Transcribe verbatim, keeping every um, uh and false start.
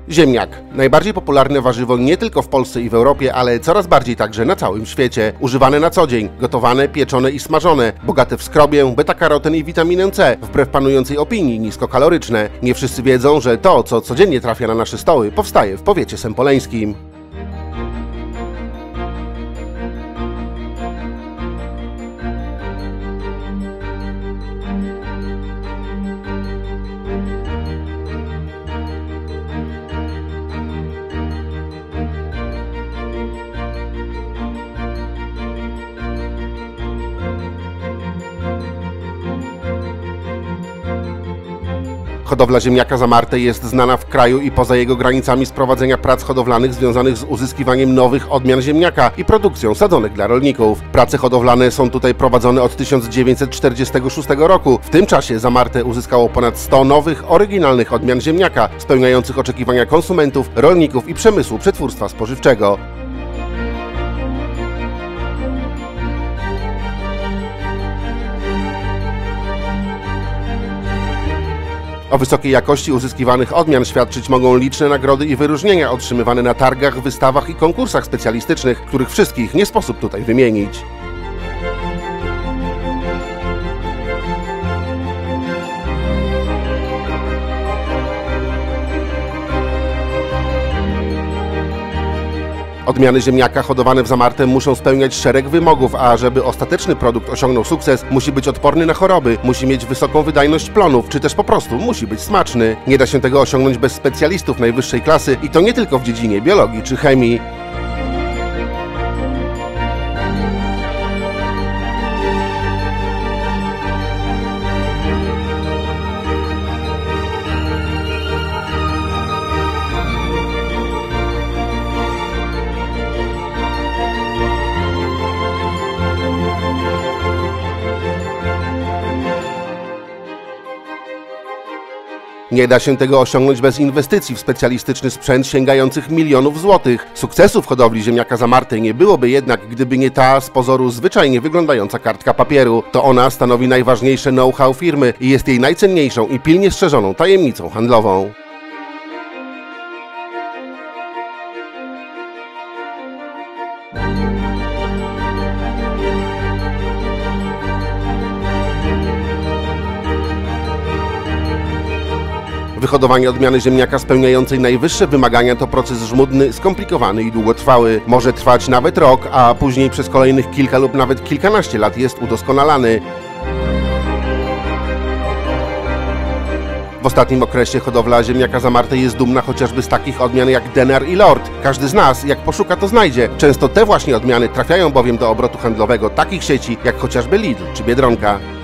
Ziemniak. Najbardziej popularne warzywo nie tylko w Polsce i w Europie, ale coraz bardziej także na całym świecie. Używane na co dzień, gotowane, pieczone i smażone, bogate w skrobię, beta-karoten i witaminę C, wbrew panującej opinii niskokaloryczne. Nie wszyscy wiedzą, że to, co codziennie trafia na nasze stoły, powstaje w powiecie sempoleńskim. Hodowla ziemniaka Zamartey jest znana w kraju i poza jego granicami z prowadzenia prac hodowlanych związanych z uzyskiwaniem nowych odmian ziemniaka i produkcją sadzonek dla rolników. Prace hodowlane są tutaj prowadzone od tysiąc dziewięćset czterdziestego szóstego roku. W tym czasie Zamartey uzyskało ponad sto nowych, oryginalnych odmian ziemniaka, spełniających oczekiwania konsumentów, rolników i przemysłu przetwórstwa spożywczego. O wysokiej jakości uzyskiwanych odmian świadczyć mogą liczne nagrody i wyróżnienia otrzymywane na targach, wystawach i konkursach specjalistycznych, których wszystkich nie sposób tutaj wymienić. Odmiany ziemniaka hodowane w Zamartey muszą spełniać szereg wymogów, a żeby ostateczny produkt osiągnął sukces, musi być odporny na choroby, musi mieć wysoką wydajność plonów, czy też po prostu musi być smaczny. Nie da się tego osiągnąć bez specjalistów najwyższej klasy i to nie tylko w dziedzinie biologii czy chemii. Nie da się tego osiągnąć bez inwestycji w specjalistyczny sprzęt sięgających milionów złotych. Sukcesu w hodowli ziemniaka Zamartey nie byłoby jednak, gdyby nie ta z pozoru zwyczajnie wyglądająca kartka papieru. To ona stanowi najważniejsze know-how firmy i jest jej najcenniejszą i pilnie strzeżoną tajemnicą handlową. Wyhodowanie odmiany ziemniaka spełniającej najwyższe wymagania to proces żmudny, skomplikowany i długotrwały. Może trwać nawet rok, a później przez kolejnych kilka lub nawet kilkanaście lat jest udoskonalany. W ostatnim okresie hodowla ziemniaka Zamartey jest dumna chociażby z takich odmian jak Denar i Lord. Każdy z nas, jak poszuka, to znajdzie. Często te właśnie odmiany trafiają bowiem do obrotu handlowego takich sieci jak chociażby Lidl czy Biedronka.